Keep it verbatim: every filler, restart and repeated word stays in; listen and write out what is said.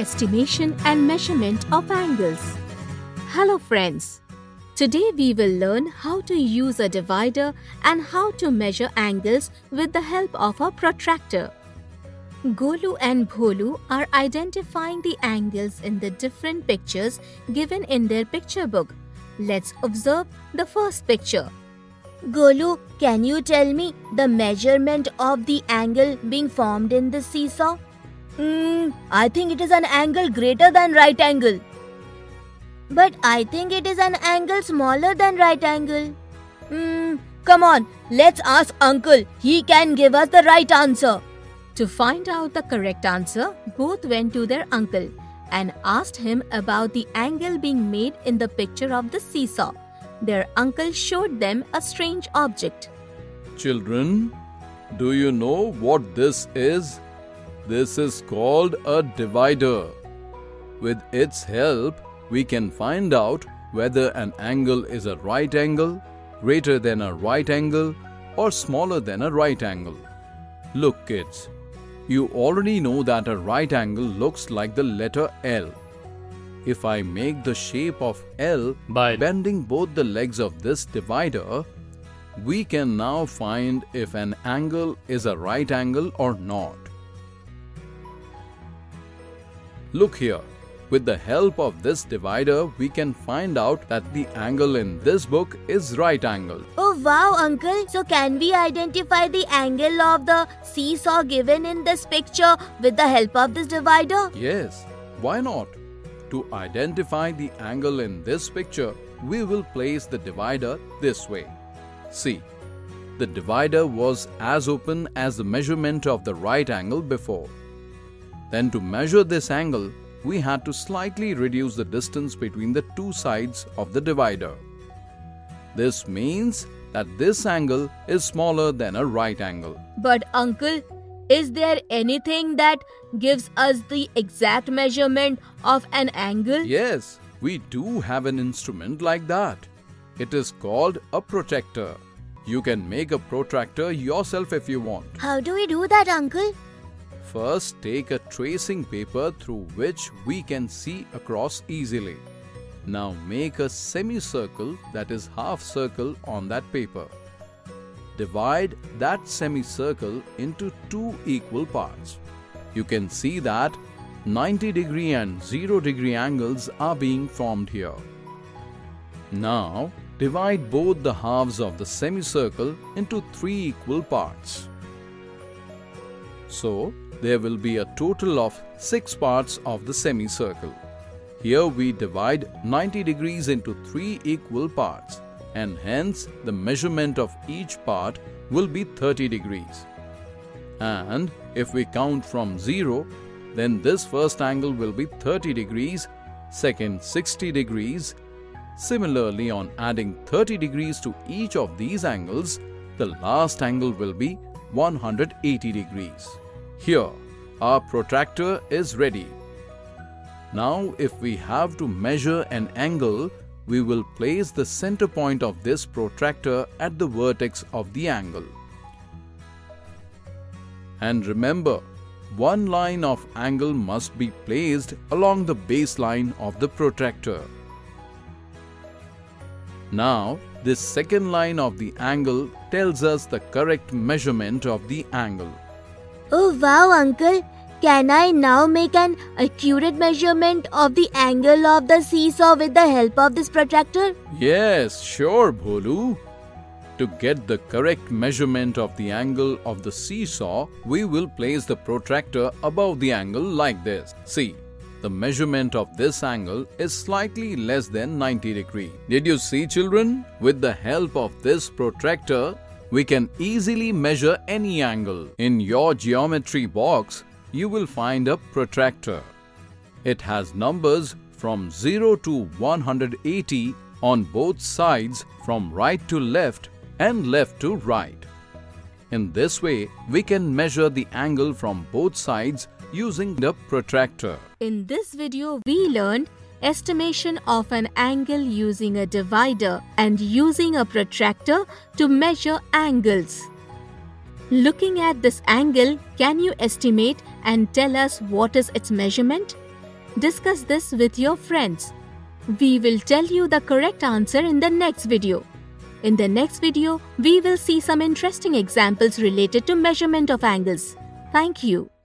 estimation and measurement of angles. Hello friends, today we will learn how to use a divider and how to measure angles with the help of a protractor. Golu and Bholu are identifying the angles in the different pictures given in their picture book. Let's observe the first picture. Golu, can you tell me the measurement of the angle being formed in the seesaw? Hmm, I think it is an angle greater than right angle. But I think it is an angle smaller than right angle. Hmm, come on, let's ask uncle. He can give us the right answer. To find out the correct answer, both went to their uncle and asked him about the angle being made in the picture of the seesaw. Their uncle showed them a strange object. Children, do you know what this is? This is called a divider. With its help, we can find out whether an angle is a right angle, greater than a right angle, or smaller than a right angle. Look kids, you already know that a right angle looks like the letter L. If I make the shape of L by bending both the legs of this divider, we can now find if an angle is a right angle or not. Look here, with the help of this divider, we can find out that the angle in this book is right angle. Oh wow, uncle. So can we identify the angle of the seesaw given in this picture with the help of this divider? Yes, why not? To identify the angle in this picture, we will place the divider this way. See, the divider was as open as the measurement of the right angle before. Then to measure this angle, we had to slightly reduce the distance between the two sides of the divider. This means that this angle is smaller than a right angle. But uncle, is there anything that gives us the exact measurement of an angle? Yes, we do have an instrument like that. It is called a protractor. You can make a protractor yourself if you want. How do we do that, uncle? First, take a tracing paper through which we can see across easily. Now make a semicircle, that is half circle, on that paper. Divide that semicircle into two equal parts. You can see that ninety degree and zero degree angles are being formed here. Now divide both the halves of the semicircle into three equal parts. So there will be a total of six parts of the semicircle. Here we divide ninety degrees into three equal parts, and hence the measurement of each part will be thirty degrees. And if we count from zero, then this first angle will be thirty degrees, second sixty degrees. Similarly, on adding thirty degrees to each of these angles, the last angle will be one hundred eighty degrees. Here, our protractor is ready. Now, if we have to measure an angle, we will place the center point of this protractor at the vertex of the angle. And remember, one line of angle must be placed along the baseline of the protractor. Now, this second line of the angle tells us the correct measurement of the angle. Oh wow, uncle. Can I now make an accurate measurement of the angle of the seesaw with the help of this protractor? Yes, sure, Bholu. To get the correct measurement of the angle of the seesaw, we will place the protractor above the angle like this. See, the measurement of this angle is slightly less than ninety degrees. Did you see, children? With the help of this protractor, we can easily measure any angle. In your geometry box, you will find a protractor. It has numbers from zero to one hundred eighty on both sides, from right to left and left to right. In this way, we can measure the angle from both sides using the protractor. In this video, we learned estimation of an angle using a divider and using a protractor to measure angles. Looking at this angle, can you estimate and tell us what is its measurement? Discuss this with your friends. We will tell you the correct answer in the next video. In the next video, we will see some interesting examples related to measurement of angles. Thank you.